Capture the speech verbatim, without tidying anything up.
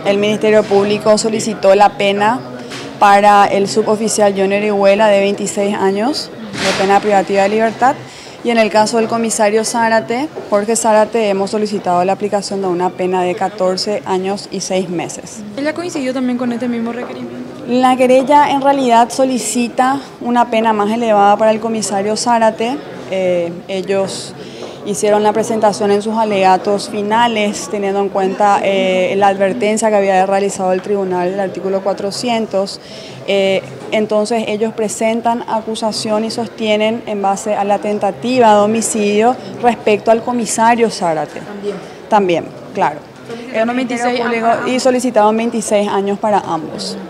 el Ministerio Público solicitó la pena para el suboficial John Orihuela de veintiséis años de pena privativa de libertad, y en el caso del comisario Zárate, Jorge Zárate, hemos solicitado la aplicación de una pena de catorce años y seis meses. ¿Ella coincidió también con este mismo requerimiento? La querella en realidad solicita una pena más elevada para el comisario Zárate. Eh, ellos hicieron la presentación en sus alegatos finales, teniendo en cuenta eh, la advertencia que había realizado el tribunal del artículo cuatrocientos. Eh, entonces ellos presentan acusación y sostienen en base a la tentativa de homicidio respecto al comisario Zárate. También. También, claro. veintiséis Y solicitaron veintiséis años para ambos.